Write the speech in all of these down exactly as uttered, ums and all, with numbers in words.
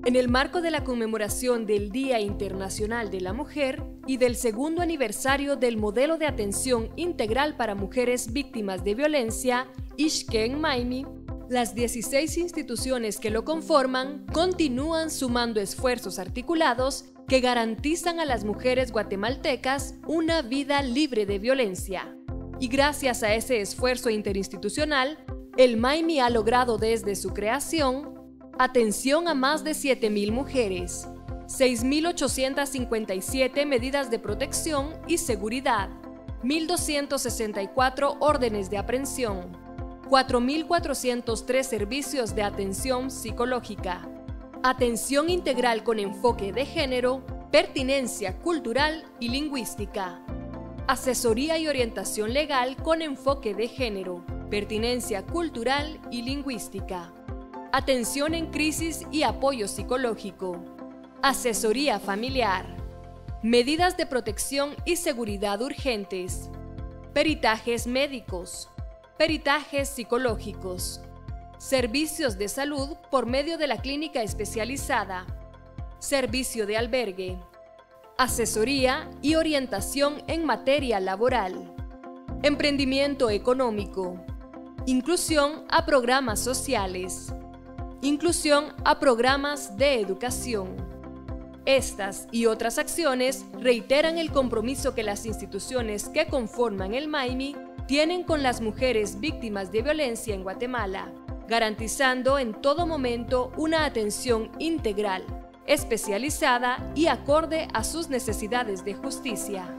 En el marco de la conmemoración del Día Internacional de la Mujer y del segundo aniversario del Modelo de Atención Integral para Mujeres Víctimas de Violencia, Ixquén Maimi, las dieciséis instituciones que lo conforman continúan sumando esfuerzos articulados que garantizan a las mujeres guatemaltecas una vida libre de violencia. Y gracias a ese esfuerzo interinstitucional, el Maimi ha logrado desde su creación atención a más de siete mil mujeres, seis mil ochocientas cincuenta y siete medidas de protección y seguridad, mil doscientos sesenta y cuatro órdenes de aprehensión, cuatro mil cuatrocientos tres servicios de atención psicológica, atención integral con enfoque de género, pertinencia cultural y lingüística, asesoría y orientación legal con enfoque de género, pertinencia cultural y lingüística, atención en crisis y apoyo psicológico, asesoría familiar, medidas de protección y seguridad urgentes, peritajes médicos, peritajes psicológicos, servicios de salud por medio de la clínica especializada, servicio de albergue, asesoría y orientación en materia laboral, emprendimiento económico, inclusión a programas sociales, inclusión a programas de educación. Estas y otras acciones reiteran el compromiso que las instituciones que conforman el Maimi tienen con las mujeres víctimas de violencia en Guatemala, garantizando en todo momento una atención integral, especializada y acorde a sus necesidades de justicia.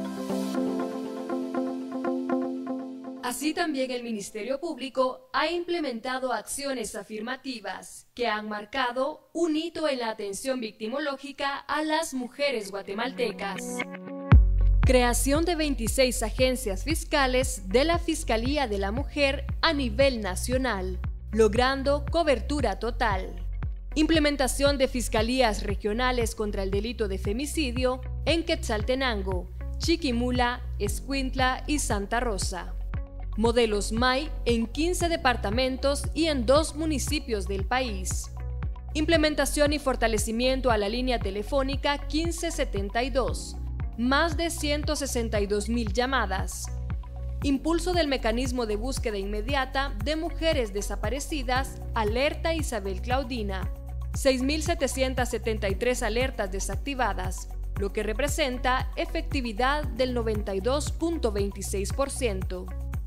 Así también el Ministerio Público ha implementado acciones afirmativas que han marcado un hito en la atención victimológica a las mujeres guatemaltecas. Creación de veintiséis agencias fiscales de la Fiscalía de la Mujer a nivel nacional, logrando cobertura total. Implementación de fiscalías regionales contra el delito de femicidio en Quetzaltenango, Chiquimula, Escuintla y Santa Rosa. Modelos M A I en quince departamentos y en dos municipios del país. Implementación y fortalecimiento a la línea telefónica quince setenta y dos, más de ciento sesenta y dos mil llamadas. Impulso del mecanismo de búsqueda inmediata de mujeres desaparecidas, Alerta Isabel Claudina, seis mil setecientas setenta y tres alertas desactivadas, lo que representa efectividad del noventa y dos punto veintiséis por ciento.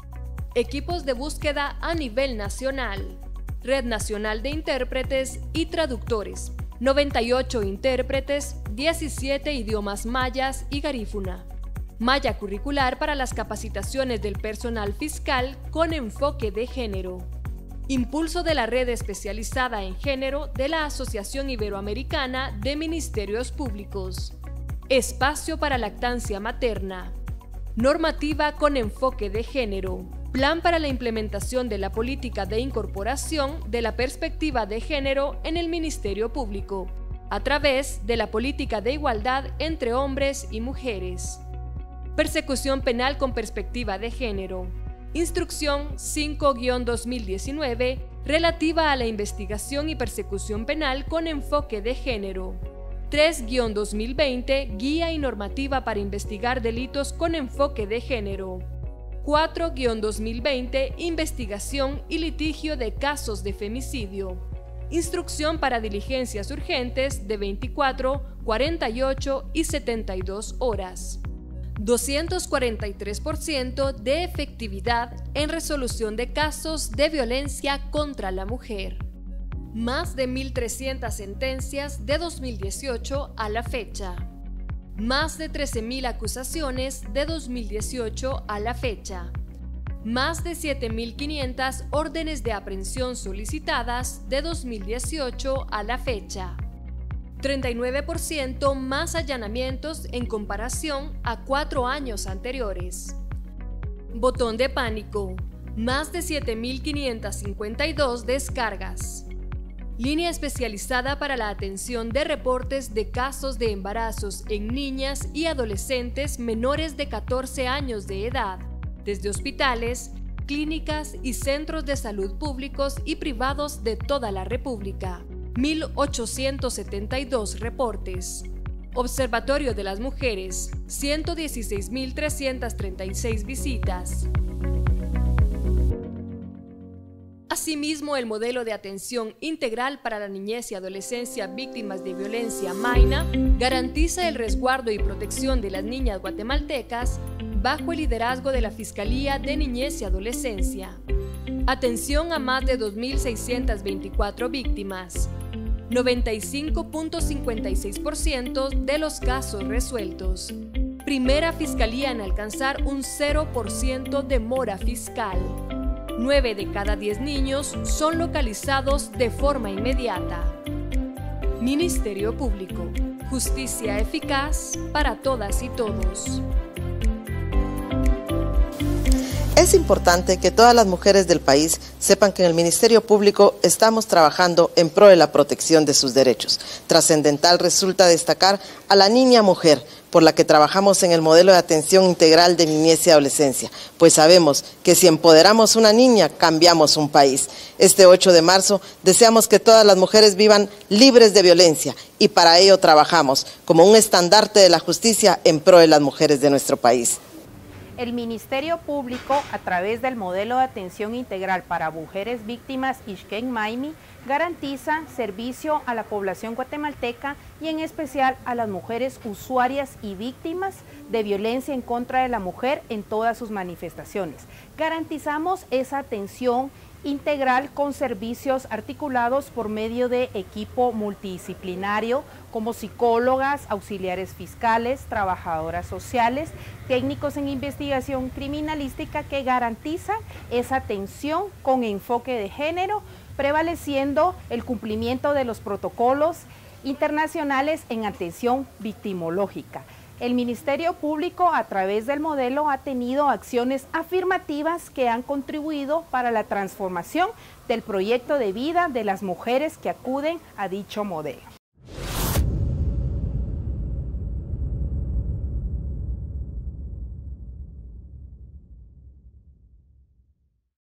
Equipos de búsqueda a nivel nacional, Red Nacional de Intérpretes y Traductores, noventa y ocho intérpretes, diecisiete idiomas mayas y garífuna. Malla curricular para las capacitaciones del personal fiscal con enfoque de género. Impulso de la red especializada en género de la Asociación Iberoamericana de Ministerios Públicos. Espacio para lactancia materna. Normativa con enfoque de género. Plan para la implementación de la política de incorporación de la perspectiva de género en el Ministerio Público, a través de la política de igualdad entre hombres y mujeres. Persecución penal con perspectiva de género. Instrucción cinco guión dos mil diecinueve relativa a la investigación y persecución penal con enfoque de género. tres guión dos mil veinte Guía y normativa para investigar delitos con enfoque de género. cuatro guión dos mil veinte Investigación y litigio de casos de femicidio. Instrucción para diligencias urgentes de veinticuatro, cuarenta y ocho y setenta y dos horas. doscientos cuarenta y tres por ciento de efectividad en resolución de casos de violencia contra la mujer. Más de mil trescientas sentencias de dos mil dieciocho a la fecha. Más de trece mil acusaciones de dos mil dieciocho a la fecha. Más de siete mil quinientas órdenes de aprehensión solicitadas de dos mil dieciocho a la fecha. treinta y nueve por ciento más allanamientos en comparación a cuatro años anteriores. Botón de pánico. Más de siete mil quinientas cincuenta y dos descargas. Línea especializada para la atención de reportes de casos de embarazos en niñas y adolescentes menores de catorce años de edad, desde hospitales, clínicas y centros de salud públicos y privados de toda la República. mil ochocientos setenta y dos reportes. Observatorio de las Mujeres, ciento dieciséis mil trescientas treinta y seis visitas. Asimismo, el modelo de atención integral para la niñez y adolescencia víctimas de violencia MAINA garantiza el resguardo y protección de las niñas guatemaltecas bajo el liderazgo de la Fiscalía de Niñez y Adolescencia. Atención a más de dos mil seiscientas veinticuatro víctimas. noventa y cinco punto cincuenta y seis por ciento de los casos resueltos. Primera Fiscalía en alcanzar un cero por ciento de mora fiscal. nueve de cada diez niños son localizados de forma inmediata. Ministerio Público. Justicia eficaz para todas y todos. Es importante que todas las mujeres del país sepan que en el Ministerio Público estamos trabajando en pro de la protección de sus derechos. Trascendental resulta destacar a la niña mujer, por la que trabajamos en el modelo de atención integral de niñez y adolescencia, pues sabemos que si empoderamos una niña, cambiamos un país. Este ocho de marzo deseamos que todas las mujeres vivan libres de violencia y para ello trabajamos como un estandarte de la justicia en pro de las mujeres de nuestro país. El Ministerio Público, a través del modelo de atención integral para mujeres víctimas Ixquén Maimi, garantiza servicio a la población guatemalteca y en especial a las mujeres usuarias y víctimas de violencia en contra de la mujer en todas sus manifestaciones. Garantizamos esa atención integral con servicios articulados por medio de equipo multidisciplinario como psicólogas, auxiliares fiscales, trabajadoras sociales, técnicos en investigación criminalística que garantizan esa atención con enfoque de género, prevaleciendo el cumplimiento de los protocolos internacionales en atención victimológica. El Ministerio Público, a través del modelo, ha tenido acciones afirmativas que han contribuido para la transformación del proyecto de vida de las mujeres que acuden a dicho modelo.